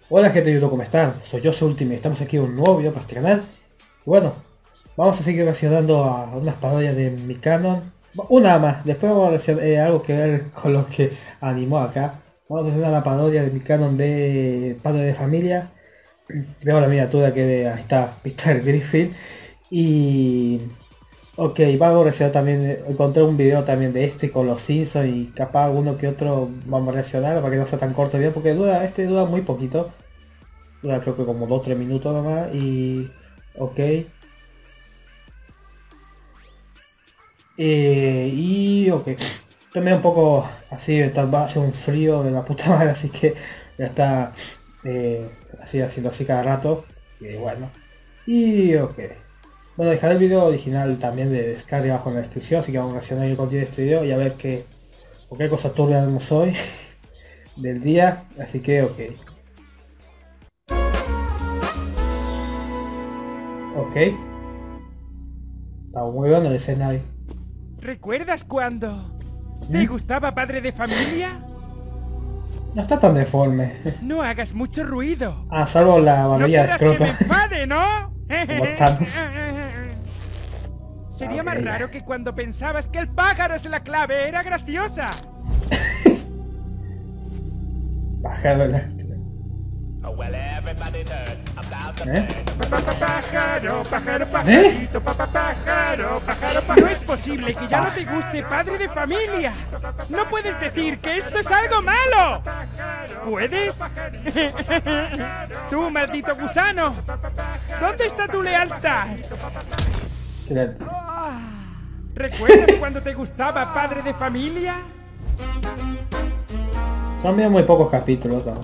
Hola gente de YouTube, ¿cómo están? Soy yo, soy Ultimate, estamos aquí en un nuevo video para este canal. Y bueno, vamos a seguir reaccionando a unas parodias de mi canon. Una más, después vamos a reaccionar algo que ver con lo que animó acá. Vamos a hacer la parodia de mi canon de Padre de Familia. Veo la miniatura que ahí está Peter Griffin. Y... ok, vamos a reaccionar también, encontré un video también de este con los Simpsons y capaz uno que otro vamos a reaccionar para que no sea tan corto el video porque dura muy poquito. Dura creo que como 2 o 3 minutos nomás y... ok. Y ok. También un poco así, va a hacer un frío de la puta madre, así que ya está así haciendo así cada rato. Y bueno. Y ok. Bueno, dejaré el video original también de descarga abajo en la descripción, así que vamos a reaccionar y continuar este video y a ver qué, o qué cosa turbia vemos hoy del día. Así que ok. Ok. Está muy bueno el escenario. ¿Recuerdas cuando te gustaba Padre de Familia? No está tan deforme. No hagas mucho ruido. Ah, salvo la No barbilla de quieras que escroto. me enfade, ¿no? Como Thanos. Sería Ok. más raro que cuando pensabas que el pájaro es la clave era graciosa. Pájaro de la... ¿Eh? Pájaro, pájaro, pajarito, pájaro, pájaro, pájaro. No es posible que ya no te guste Padre de Familia. No puedes decir que esto es algo malo. ¿Puedes? Tú, maldito gusano. ¿Dónde está tu lealtad? ¿Recuerdas cuando te gustaba Padre de Familia? Son bien muy pocos capítulos, ¿no?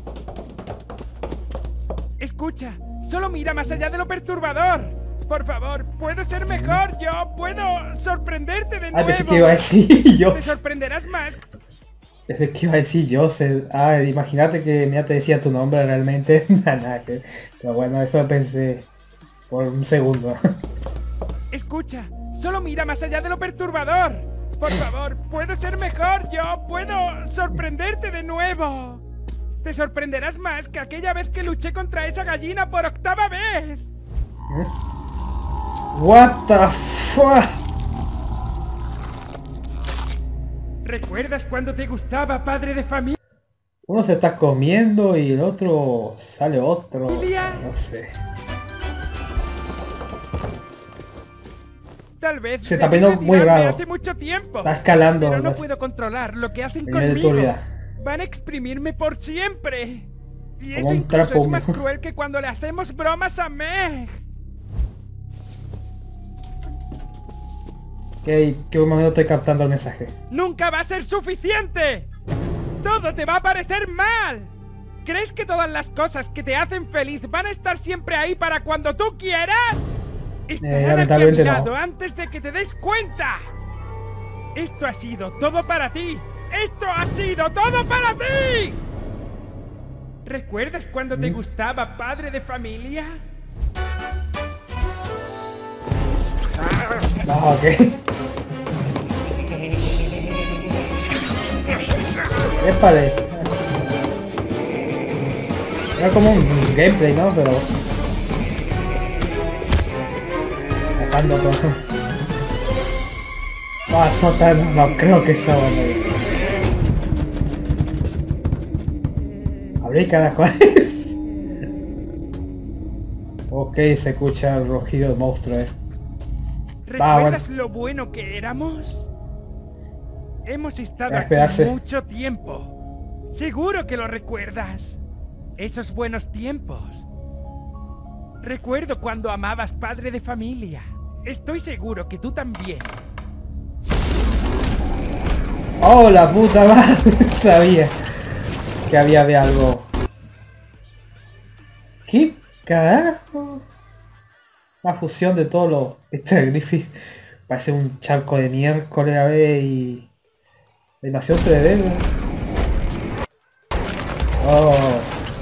Escucha, solo mira más allá de lo perturbador. Por favor, puedo ser mejor. Yo puedo sorprenderte de nuevo. Ah, pensé que iba a decir yo. Te sorprenderás más. Pensé que iba a decir Joseph. Ah, imagínate que ya te decía tu nombre realmente. Nada, pero bueno, eso pensé por un segundo. Escucha, solo mira más allá de lo perturbador. Por favor, puedo ser mejor. Yo puedo sorprenderte de nuevo. Te sorprenderás más que aquella vez que luché contra esa gallina por 8ª vez. What the fuck? ¿Recuerdas cuando te gustaba Padre de Familia? Uno se está comiendo y el otro sale otro. No sé. Tal vez se está poniendo muy raro. Hace mucho tiempo. Está escalando. Pero no puedo controlar lo que hacen nivel de conmigo. turbia. Van a exprimirme por siempre. Y Como eso un incluso trapo es más húmedo. cruel que cuando le hacemos bromas a Meg. Que un momento estoy captando el mensaje. ¡Nunca va a ser suficiente! ¡Todo te va a parecer mal! ¿Crees que todas las cosas que te hacen feliz van a estar siempre ahí para cuando tú quieras? Estarán aquí a mi lamentablemente lado no. antes de que te des cuenta. Esto ha sido todo para ti. ¡Esto ha sido todo para ti! ¿Recuerdas cuando te gustaba Padre de Familia? Ah, ok. Épale. Era como un gameplay, ¿no? Pero... sacando todo. Ah, sótano, no creo que sea bueno. Abrí, carajo. Ok, se escucha el rugido del monstruo, ¿Recuerdas lo bueno que éramos? Hemos estado aquí mucho tiempo. Seguro que lo recuerdas. Esos buenos tiempos. Recuerdo cuando amabas Padre de Familia. Estoy seguro que tú también. Oh, la puta madre. Sabía que había algo. ¿Qué carajo? Una fusión de todos los... Este Griffith parece un charco de miércoles a ver y... animación 3D, ¿no? Oh.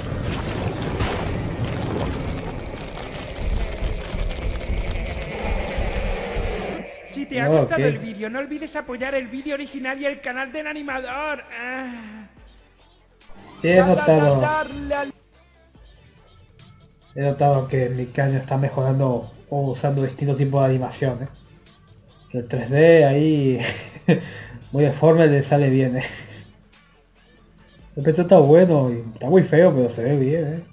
Si te ha gustado el vídeo, no olvides apoyar el vídeo original y el canal del animador. Sí, he notado. He notado que mi caño está mejorando o usando distintos tipos de animaciones. El 3D ahí muy deforme le sale bien, El pecho está bueno y está muy feo, pero se ve bien,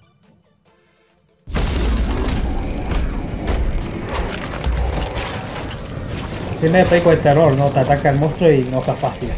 Tiene película de terror, ¿no? Te ataca el monstruo y no se fácil.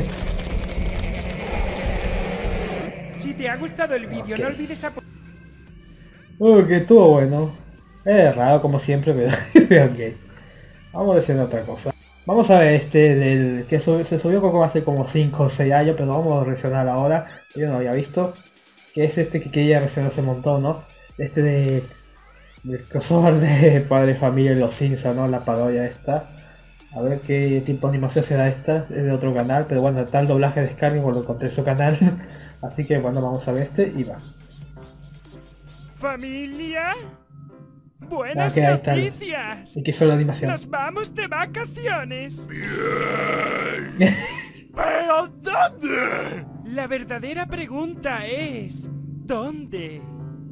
Si te ha gustado el vídeo, no olvides apoyar. Que estuvo bueno. Es raro como siempre, pero ok. Vamos a decir otra cosa. Vamos a ver del que se subió como hace como 5 o 6 años, pero vamos a reaccionar ahora. Yo no lo había visto. Que es que quería reaccionar hace un montón, ¿no? Del crossover de Padre Familia y Los Simpsons, ¿no? La parodia esta. A ver qué tipo de animación será esta. Es de otro canal, pero bueno, está el doblaje de Skyrim, lo encontré en su canal. Así que bueno, vamos a ver y va. ¿Familia? ¡Buenas noticias! ¿Y qué son la animación? ¡Nos vamos de vacaciones! ¡Bien! ¿Pero dónde? La verdadera pregunta es... ¿dónde?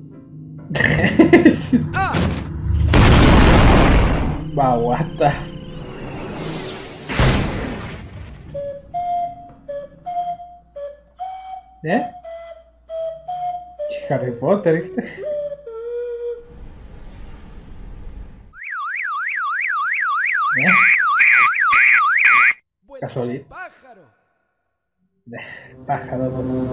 ¡Ah! What? Harry Potter, ¿viste? Casualidad. Pájaro. Pájaro.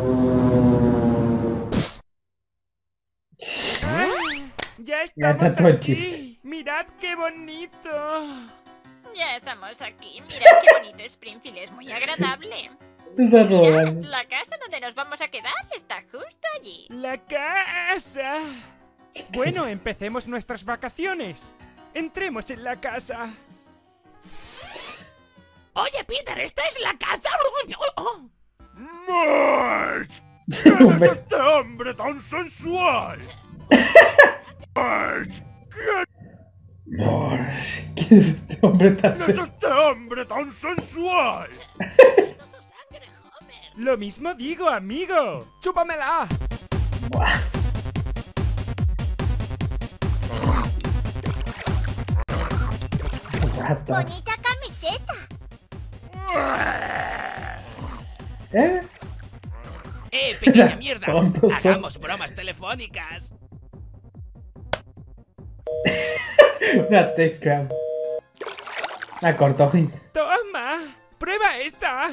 Ya estamos aquí. Mirad qué bonito. Ya estamos aquí. Mirad qué bonito Springfield, es muy agradable. Mirad, la casa donde nos vamos a quedar está justo allí. La casa. Bueno, empecemos nuestras vacaciones. Entremos en la casa. Oye, Peter, ¿esta es la casa? ¡Marge! ¿Quién es este hombre tan sensual? ¡Marge! ¿Quién es este hombre tan sensual? ¿Quién es este hombre tan sensual? Lo mismo digo, amigo. ¡Chúpamela! Bonita camiseta. Pequeña mierda. Hagamos bromas telefónicas. Una teca. La cortó. Toma, prueba esta.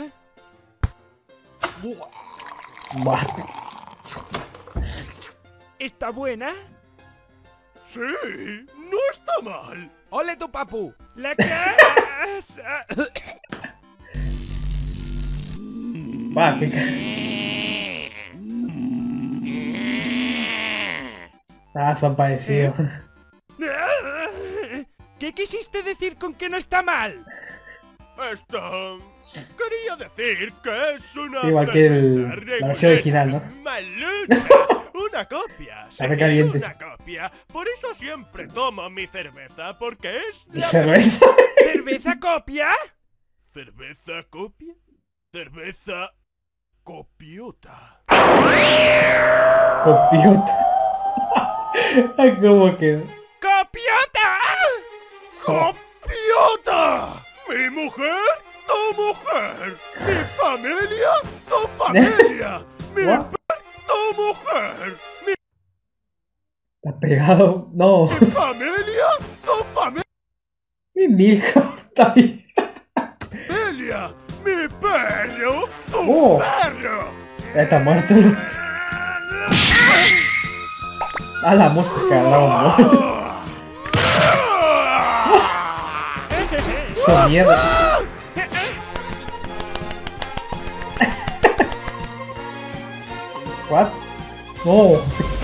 ¿Está buena? Sí, no está mal. ¡Ole tu papu! ¡La casa! Son parecidos. ¿Qué quisiste decir con que no está mal? Quería decir que es una... Igual que la versión original, ¿no? Una copia. Está recaliente. Una copia. Por eso siempre tomo mi cerveza, porque es... ¿Mi cerveza? ¿Cerveza copia? ¿Cerveza copia? Cerveza... copiota. Copiota. ¿Cómo quedó? ¡Copiota! ¡Copiota! ¡Mi mujer! ¡Tu mujer! ¡Mi familia! ¡Tu familia! ¡Mi mujer! ¡Tu mujer! ¿Está pegado? No. ¡Mi familia! ¡Tu familia! Mi hija está ahí. ¡Familia! ¡Mi perro! ¡Tu perro! Está muerto. A la música, Dragon Ball. Esa mierda. What? No.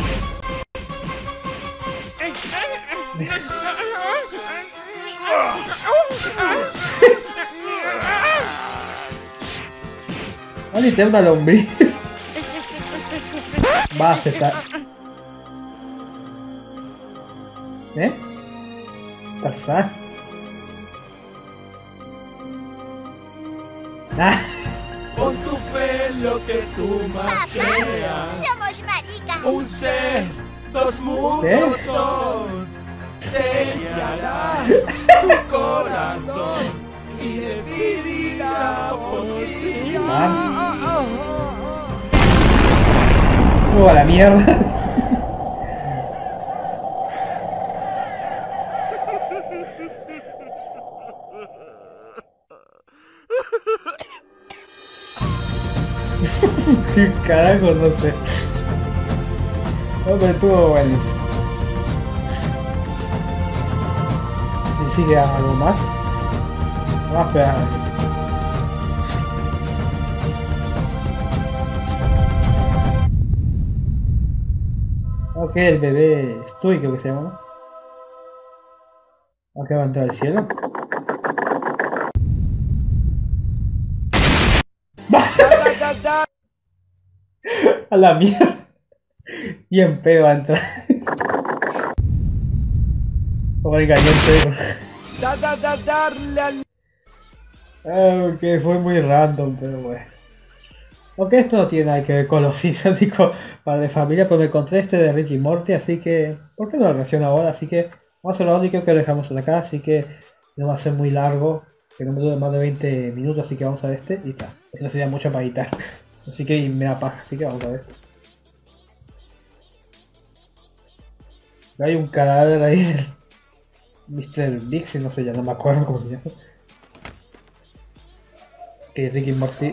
Vale, te da una lombriz. Va, se está. Tarzán. Con tu fe lo que tú más Papá, seas. somos maricas. Un ser Dos mundos son. Sellará tu corazón y decidirá por ti. A la mierda. ¿Qué carajo? No sé. No, pero estuvo bueno. Si sigue algo más. Vamos a esperar. Ok, el bebé Stewie creo que se llama, ¿no? Ok, va a entrar al cielo. A la mierda. Y en pedo va a entrar. Oiga, yo en pedo. Ok, fue muy random, pero bueno. Aunque esto no tiene nada que ver con los Simpsons ni con Padre de Familia, pero me encontré este de Rick y Morty, así que... ¿por qué no lo reacciono ahora? Así que vamos a hacerlo y creo que lo dejamos acá, así que no va a ser muy largo, que no me dure más de 20 minutos, así que vamos a ver este y está. Esto sería mucho para editar, así que me da paja, así que vamos a ver esto. Hay un cadáver ahí del Mr. Biggs, no sé, ya no me acuerdo cómo se llama. Que Rick y Morty.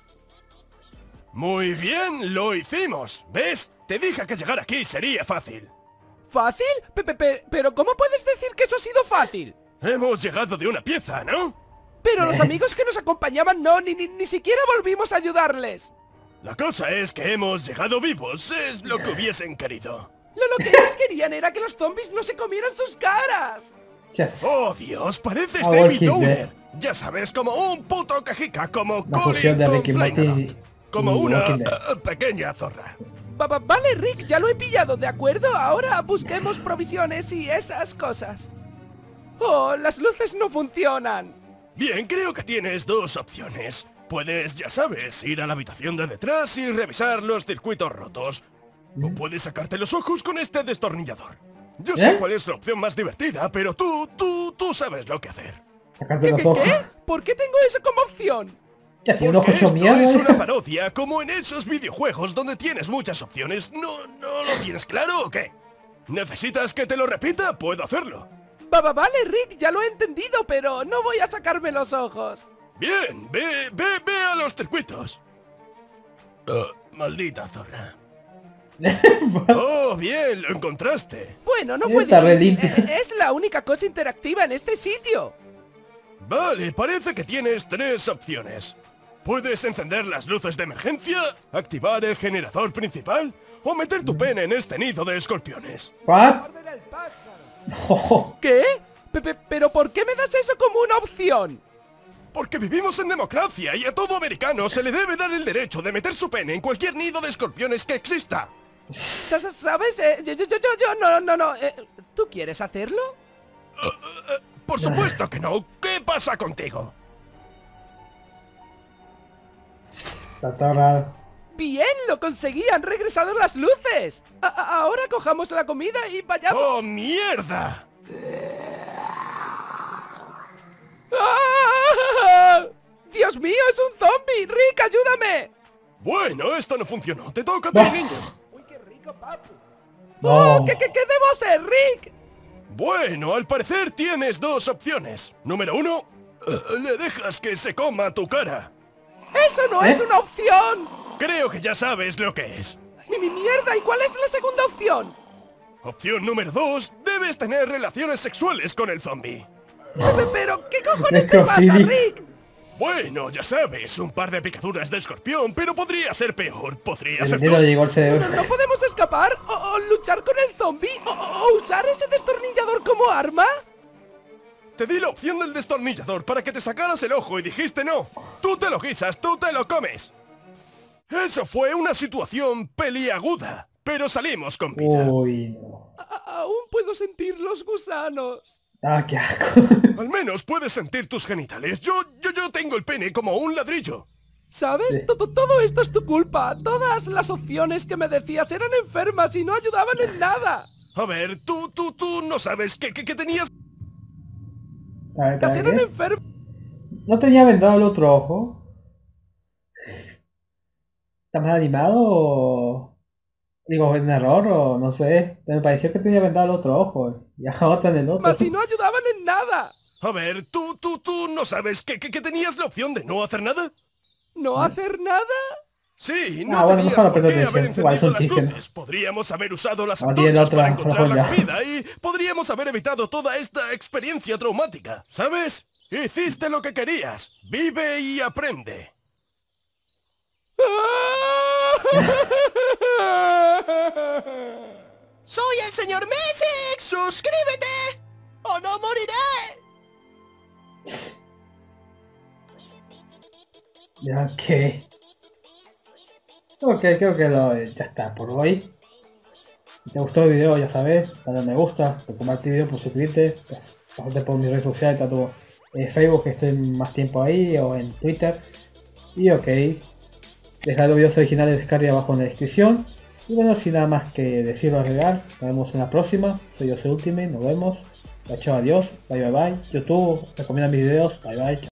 Muy bien, lo hicimos. ¿Ves? Te dije que llegar aquí sería fácil. ¿Fácil? Pero ¿cómo puedes decir que eso ha sido fácil? Hemos llegado de una pieza, ¿no? Pero los amigos que nos acompañaban no, ni siquiera volvimos a ayudarles. La cosa es que hemos llegado vivos, es lo que hubiesen querido. Lo que ellos querían era que los zombies no se comieran sus caras. ¡Oh, Dios! Pareces David Downer. Ya sabes, como un puto cajica, como Colin con Plainrot. Como una pequeña zorra. Vale, Rick, ya lo he pillado, ¿de acuerdo? Ahora busquemos provisiones y esas cosas. Oh, las luces no funcionan. Bien, creo que tienes dos opciones. Puedes, ya sabes, ir a la habitación de detrás y revisar los circuitos rotos. O puedes sacarte los ojos con este destornillador. Yo sé cuál es la opción más divertida, pero tú sabes lo que hacer. Sacarte los ojos. ¿Qué? ¿Por qué tengo eso como opción? Ya tiene ojos hecho mierda. Es una parodia, como en esos videojuegos donde tienes muchas opciones. ¿No lo tienes claro o qué? ¿Necesitas que te lo repita? Puedo hacerlo. Vale, Rick, ya lo he entendido, pero no voy a sacarme los ojos. Bien, ve a los circuitos. Maldita zorra. Oh, bien, lo encontraste. Bueno, no fue difícil. Es la única cosa interactiva en este sitio. Vale, parece que tienes tres opciones. Puedes encender las luces de emergencia, activar el generador principal o meter tu pene en este nido de escorpiones. ¿Qué? ¿Pero por qué me das eso como una opción? Porque vivimos en democracia y a todo americano se le debe dar el derecho de meter su pene en cualquier nido de escorpiones que exista. ¿Sabes? No. ¿Tú quieres hacerlo? Por supuesto que no. ¿Qué pasa contigo? Está todo raro. ¡Bien! ¡Lo conseguí! ¡Han regresado las luces! Ahora cojamos la comida y vayamos... ¡Oh, mierda! ¡Ah! ¡Dios mío! ¡Es un zombie! ¡Rick, ayúdame! Bueno, esto no funcionó. Te toca a ti, niño. ¡Uy, qué rico, papu! ¡Oh! ¿Qué debo hacer, Rick? Bueno, al parecer tienes dos opciones. Número uno, le dejas que se coma tu cara. ¡Eso no es una opción! Creo que ya sabes lo que es. ¡Mi mierda! ¿Y cuál es la segunda opción? Opción número 2, debes tener relaciones sexuales con el zombie. ¿Pero qué cojones te pasa, Rick? Bueno, ya sabes, un par de picaduras de escorpión, pero podría ser peor. Podría ser ¿No podemos escapar? ¿O luchar con el zombie? ¿O usar ese destornillador como arma? Te di la opción del destornillador para que te sacaras el ojo y dijiste no. Tú te lo guisas, tú te lo comes. Eso fue una situación peliaguda, pero salimos con vida. Uy, no. Aún puedo sentir los gusanos. Ah, qué asco. Al menos puedes sentir tus genitales. Yo tengo el pene como un ladrillo. ¿Sabes? Sí. Todo esto es tu culpa. Todas las opciones que me decías eran enfermas y no ayudaban en nada. A ver, tú no sabes que tenías... A ver, Eran enfermas. ¿No tenía vendado el otro ojo? ¿Está mal animado o...? Digo, ¿es un error o no sé? Me pareció que tenía vendado el otro ojo. Y ahora en el otro. Mas y no ayudaban en nada. A ver, tú no sabes que tenías la opción de no hacer nada. ¿No hacer nada? Sí, no bueno, tenías mejor por qué atención. haber Igual encendido son las chistes. luces. Podríamos haber usado las No tiene antorchas otra para encontrar la joya. comida y podríamos haber evitado toda esta experiencia traumática, ¿sabes? Hiciste lo que querías. Vive y aprende. ¡Soy el señor Messick! ¡Suscríbete! ¡O no moriré! Ya, ok. Ok, creo que ya está por hoy. Si te gustó el video, ya sabes, dale me gusta, por compartir el video, por suscribirte, pues, pasarte por mis redes sociales, tanto en Facebook, que estoy más tiempo ahí, o en Twitter. Y ok, dejar los videos originales de descarga abajo en la descripción. Y bueno, sin nada más que decir o agregar, nos vemos en la próxima. Soy yo, soy Ultimate, nos vemos. Chao, adiós, bye bye bye. YouTube, recomienda mis videos, bye bye. Chao.